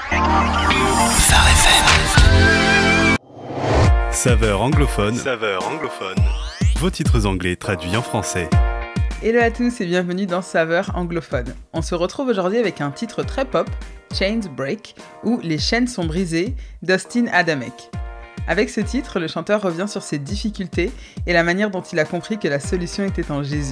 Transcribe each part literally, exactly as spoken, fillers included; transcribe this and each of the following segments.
Phare F M. Saveur anglophone. Saveur anglophone. Vos titres anglais traduits en français. Hello à tous et bienvenue dans Saveur anglophone. On se retrouve aujourd'hui avec un titre très pop, Chains Break, ou Les chaînes sont brisées, d'Austin Adamek. Avec ce titre, le chanteur revient sur ses difficultés et la manière dont il a compris que la solution était en Jésus.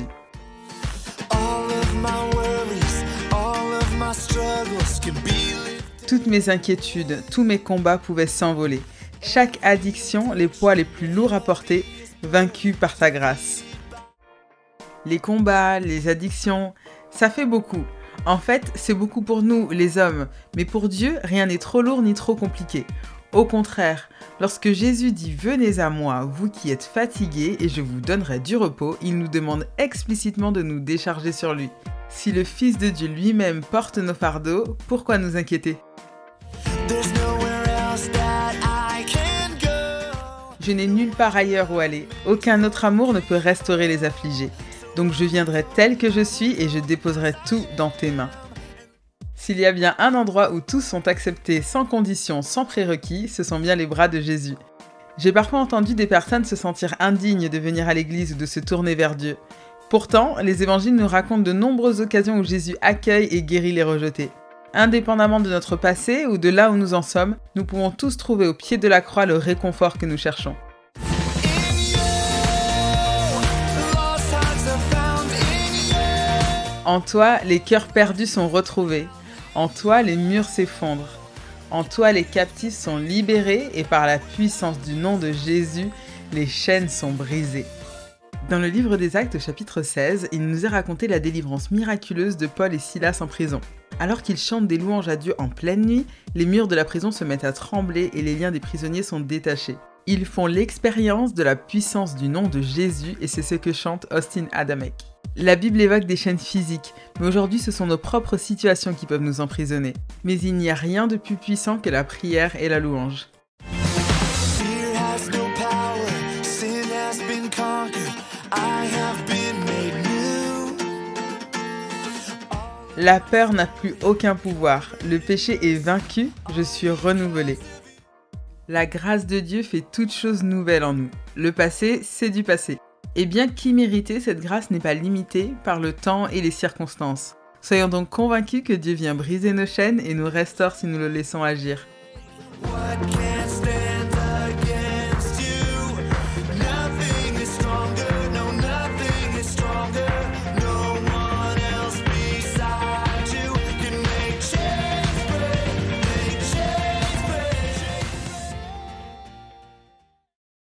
Toutes mes inquiétudes, tous mes combats pouvaient s'envoler. Chaque addiction, les poids les plus lourds à porter, vaincus par ta grâce. Les combats, les addictions, ça fait beaucoup. En fait, c'est beaucoup pour nous, les hommes. Mais pour Dieu, rien n'est trop lourd ni trop compliqué. Au contraire, lorsque Jésus dit « Venez à moi, vous qui êtes fatigués, et je vous donnerai du repos », il nous demande explicitement de nous décharger sur lui. Si le Fils de Dieu lui-même porte nos fardeaux, pourquoi nous inquiéter ? Je n'ai nulle part ailleurs où aller. Aucun autre amour ne peut restaurer les affligés. Donc je viendrai tel que je suis et je déposerai tout dans tes mains. S'il y a bien un endroit où tous sont acceptés sans condition, sans prérequis, ce sont bien les bras de Jésus. J'ai parfois entendu des personnes se sentir indignes de venir à l'église ou de se tourner vers Dieu. Pourtant, les évangiles nous racontent de nombreuses occasions où Jésus accueille et guérit les rejetés. Indépendamment de notre passé ou de là où nous en sommes, nous pouvons tous trouver au pied de la croix le réconfort que nous cherchons. En toi, les cœurs perdus sont retrouvés. En toi, les murs s'effondrent. En toi, les captifs sont libérés et par la puissance du nom de Jésus, les chaînes sont brisées. Dans le livre des Actes, chapitre seize, il nous est raconté la délivrance miraculeuse de Paul et Silas en prison. Alors qu'ils chantent des louanges à Dieu en pleine nuit, les murs de la prison se mettent à trembler et les liens des prisonniers sont détachés. Ils font l'expérience de la puissance du nom de Jésus et c'est ce que chante Austin Adamek. La Bible évoque des chaînes physiques, mais aujourd'hui ce sont nos propres situations qui peuvent nous emprisonner. Mais il n'y a rien de plus puissant que la prière et la louange. La peur n'a plus aucun pouvoir, le péché est vaincu, je suis renouvelé. La grâce de Dieu fait toutes choses nouvelles en nous. Le passé, c'est du passé. Et bien qu'immérité, cette grâce n'est pas limitée par le temps et les circonstances. Soyons donc convaincus que Dieu vient briser nos chaînes et nous restaure si nous le laissons agir. What